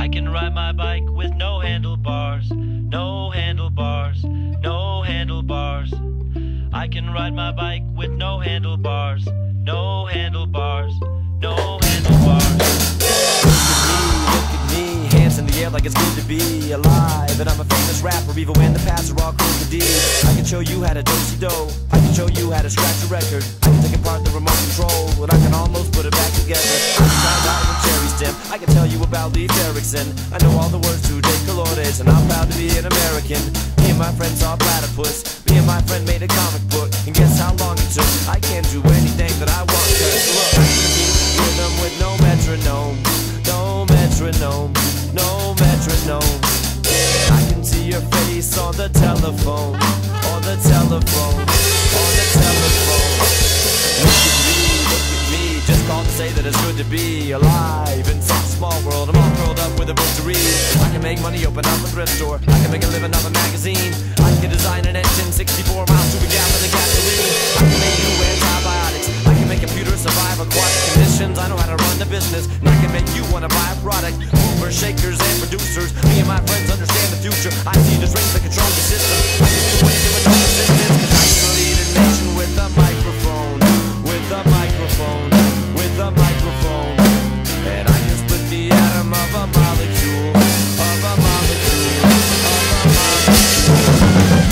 I can ride my bike with no handlebars, no handlebars, no handlebars. I can ride my bike with no handlebars, no handlebars, no handlebars. Look at me, hands in the air like it's good to be alive. And I'm a famous rapper even when the paths are all crooked. I can show you how to do-si-do, I can show you how to scratch a record, I can take apart the remote control, and I can almost put it back together. I can tell about the cherry stem, I can tell you about Leif Erikson. I know all the words to De Colores, and I'm proud to be an American. Me and my friend saw Platypus, me and my friend made a comic book, and guess how long it took? I can't do anything that I want, cause look, I can keep rhythm with no metronome, no metronome, no metronome. I can see your face on the telephone, on the telephone, on the telephone. Look at me, just called to say that it's good to be alive in such a small world. I'm all curled up with a book to read. I can make money, open up a thrift store, I can make a living off a magazine. I can design an engine 64 miles to a gallon of gasoline. I can make new antibiotics, I can make computers survive aquatic conditions. I know how to run the business, and I can make you want to buy a product. Movers, shakers, and producers, me and my friends understand the future. I see the strings that control the system. I can do anything with no resistance, cause I can lead a nation with a microphone, with a microphone, with a microphone. And I can split the atom of a molecule, of a molecule, of a molecule.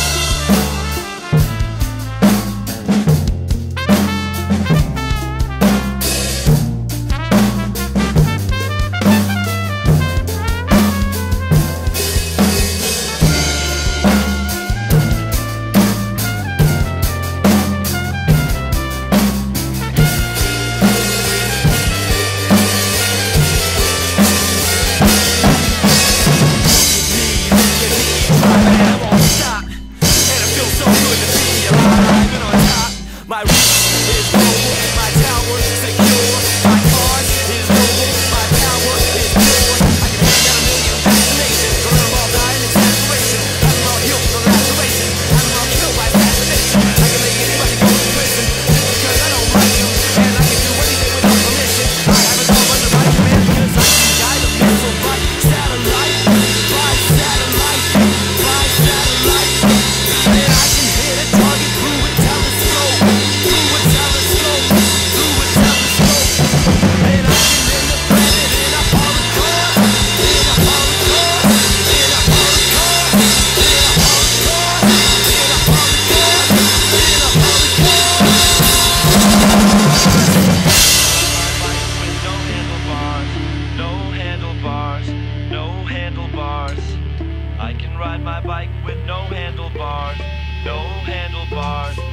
My reach is global, my tower secure, my cause is noble, my power is pure. I can take out 1,000,000 vaccinations, so let them all die in exasperation. Have them all healed from laceration, have them all killed by assassination. I can make anybody go to prison just because I don't like you, and I can do anything without permission. I have it all under my command because I can guide a missile by satellite, by satellite, by satellite. And I can hit a target through a telescope, through a telescope, through a telescope. And I can bend the planet in a holocaust, in a holocaust, in a holocaust, in a holocaust, in a holocaust, in a holocaust. With no handlebars, no handlebars, no handlebars. I can ride my bike with no handlebars, no handlebars,